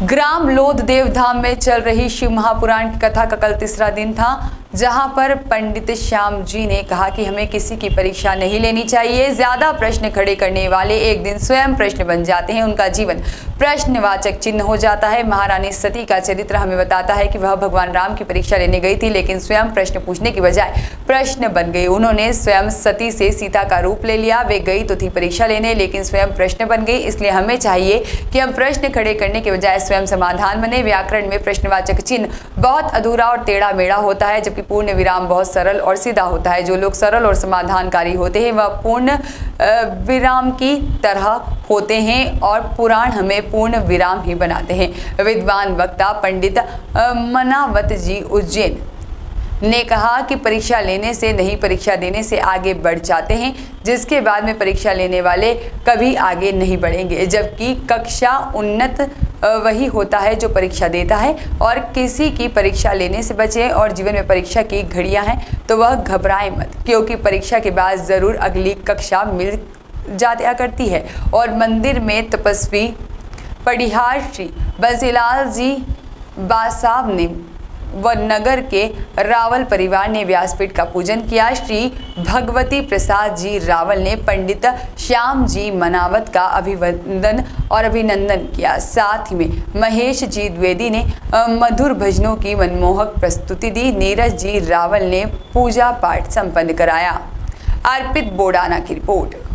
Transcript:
ग्राम लोधदेव धाम में चल रही शिव महापुराण की कथा का कल तीसरा दिन था, जहां पर पंडित श्याम जी ने कहा कि हमें किसी की परीक्षा नहीं लेनी चाहिए। ज्यादा प्रश्न खड़े करने वाले एक दिन स्वयं प्रश्न बन जाते हैं, उनका जीवन प्रश्नवाचक चिन्ह हो जाता है। महारानी सती का चरित्र हमें बताता है कि वह भगवान राम की परीक्षा लेने गई थी, लेकिन स्वयं प्रश्न पूछने की बजाय प्रश्न बन गई। उन्होंने स्वयं सती से सीता का रूप ले लिया। वे गई तो थी परीक्षा लेने, लेकिन स्वयं प्रश्न बन गई। इसलिए हमें चाहिए कि हम प्रश्न खड़े करने के बजाय स्वयं समाधान बने। व्याकरण में प्रश्नवाचक चिन्ह बहुत अधूरा और टेढ़ा मेढ़ा होता है, जबकि पूर्ण विराम बहुत सरल और सीधा होता है। जो लोग सरल और समाधानकारी होते हैं वह पूर्ण विराम की तरह होते हैं और पुराण हमें पूर्ण विराम ही बनाते हैं। विद्वान वक्ता पंडित मनावत जी उज्जैन ने कहा कि परीक्षा लेने से नहीं, परीक्षा देने से आगे बढ़ जाते हैं, जिसके बाद में परीक्षा लेने वाले कभी आगे नहीं बढ़ेंगे। जबकि कक्षा उन्नत वही होता है जो परीक्षा देता है। और किसी की परीक्षा लेने से बचे और जीवन में परीक्षा की घड़ियां हैं तो वह घबराए मत, क्योंकि परीक्षा के बाद ज़रूर अगली कक्षा मिल जाया करती है। और मंदिर में तपस्वी पढ़िहार श्री बंसीलाल जी बासाब ने व नगर के रावल परिवार ने व्यासपीठ का पूजन किया। श्री भगवती प्रसाद जी रावल ने पंडित श्याम जी मनावत का अभिवंदन और अभिनंदन किया। साथ ही में महेश जी द्विवेदी ने मधुर भजनों की मनमोहक प्रस्तुति दी। नीरज जी रावल ने पूजा पाठ संपन्न कराया। अर्पित बोडाना की रिपोर्ट।